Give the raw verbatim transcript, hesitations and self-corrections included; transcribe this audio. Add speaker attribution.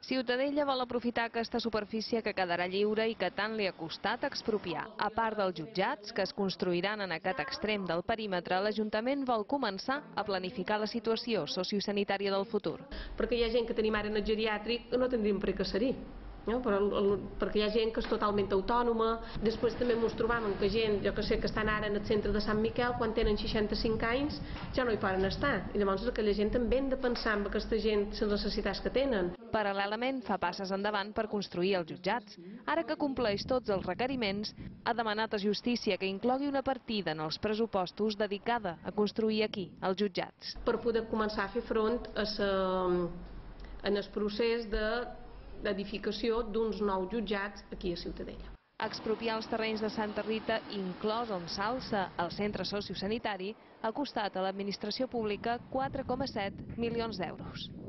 Speaker 1: Ciutadella vol aprofitar aquesta superfície que quedarà lliure i que tant li ha costat expropiar. A part dels jutjats que es construiran en aquest extrem del perímetre, l'Ajuntament vol començar a planificar la situació sociosanitària del futur.
Speaker 2: Perquè hi ha gent que tenim ara en el geriàtric que no tindríem per què ser-hi. No? Però, el, perquè hi ha gent que és totalment autònoma. Després també ens trobam que gent, jo que sé, que estan ara en el centre de Sant Miquel, quan tenen seixanta-cinc anys ja no hi poden estar, i llavors aquella gent també hem de pensar en aquesta gent, les necessitats que tenen.
Speaker 1: Paral·lelament fa passes endavant per construir els jutjats. Ara que compleix tots els requeriments, ha demanat a Justícia que inclogui una partida en els pressupostos dedicada a construir aquí els jutjats.
Speaker 2: Per poder començar a fer front a sa, en el procés de d'edificació d'uns nous jutjats aquí a Ciutadella.
Speaker 1: Expropiar els terrenys de Santa Rita, inclòs on s'alça el centre sociosanitari, ha costat a l'administració pública quatre coma set milions d'euros.